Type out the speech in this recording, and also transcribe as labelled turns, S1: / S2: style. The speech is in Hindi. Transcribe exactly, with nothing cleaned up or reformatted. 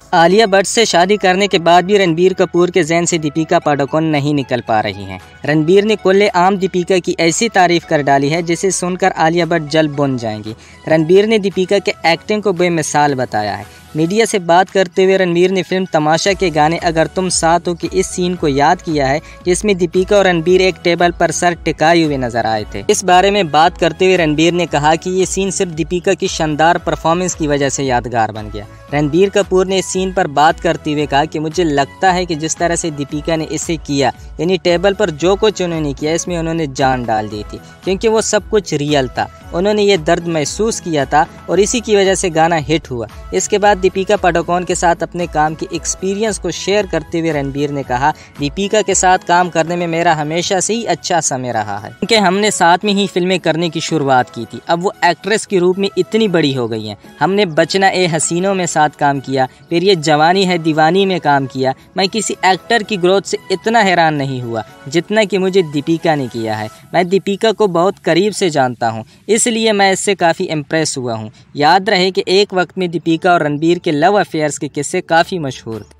S1: आलिया भट्ट से शादी करने के बाद भी रणबीर कपूर के ज़हन से दीपिका पादुकोण नहीं निकल पा रही हैं। रणबीर ने खुलेआम दीपिका की ऐसी तारीफ कर डाली है जिसे सुनकर आलिया भट्ट जल बुन जाएंगी। रणबीर ने दीपिका के एक्टिंग को बेमिसाल बताया है। मीडिया से बात करते हुए रणबीर ने फिल्म तमाशा के गाने अगर तुम साथ हो के इस सीन को याद किया है जिसमें दीपिका और रणबीर एक टेबल पर सर टिकाए हुए नजर आए थे। इस बारे में बात करते हुए रणबीर ने कहा कि ये सीन सिर्फ दीपिका की शानदार परफॉर्मेंस की वजह से यादगार बन गया। रणबीर कपूर ने इस सीन पर बात करते हुए कहा कि मुझे लगता है कि जिस तरह से दीपिका ने इसे किया, यानी टेबल पर जो कुछ उन्होंने किया इसमें उन्होंने जान डाल दी थी, क्योंकि वो सब कुछ रियल था। उन्होंने ये दर्द महसूस किया था और इसी की वजह से गाना हिट हुआ। इसके बाद दीपिका पादुकोण के साथ अपने काम के एक्सपीरियंस को शेयर करते हुए रणबीर ने कहा, दीपिका के साथ काम करने में मेरा हमेशा से ही अच्छा समय रहा है, क्योंकि हमने साथ में ही फिल्में करने की शुरुआत की थी। अब वो एक्ट्रेस के रूप में इतनी बड़ी हो गई हैं। हमने बचना ए हसीनों में साथ काम किया, फिर ये जवानी है दीवानी में काम किया। मैं किसी एक्टर की ग्रोथ से इतना हैरान नहीं हुआ जितना कि मुझे दीपिका ने किया है। मैं दीपिका को बहुत करीब से जानता हूँ, इसलिए मैं इससे काफ़ी इम्प्रेस हुआ हूँ। याद रहे कि एक वक्त में दीपिका और रणबीर के लव अफेयर्स के किस्से काफ़ी मशहूर थे।